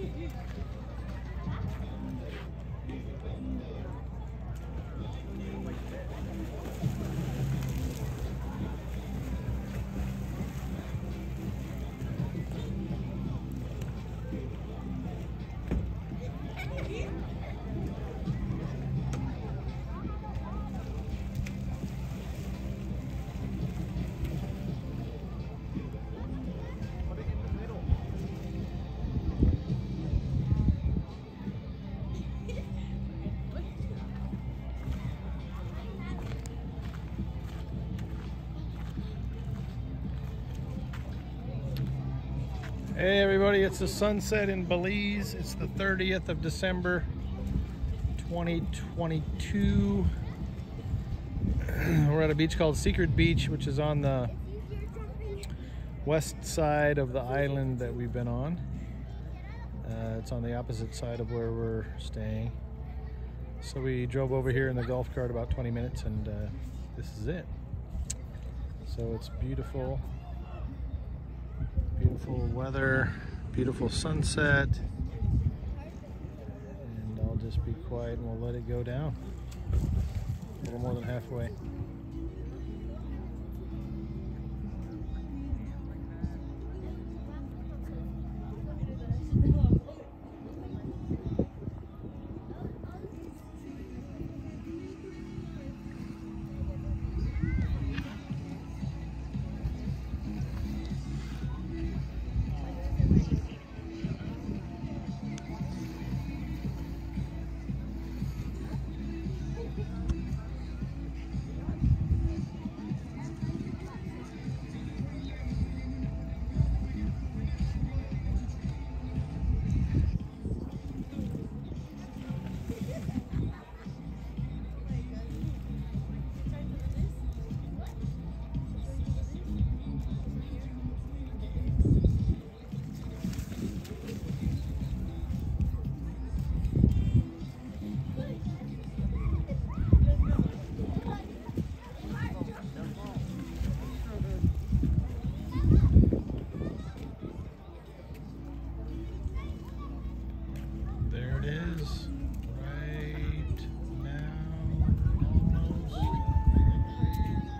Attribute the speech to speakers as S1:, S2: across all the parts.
S1: Hey everybody, it's the sunset in Belize. It's the 30th of December, 2022. We're at a beach called Secret Beach, which is on the west side of the island that we've been on. It's on the opposite side of where we're staying. So we drove over here in the golf cart about 20 minutes and this is it. So it's beautiful. Beautiful weather, beautiful sunset, and I'll just be quiet and we'll let it go down. A little more than halfway.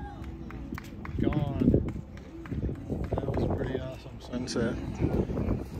S1: Sunset.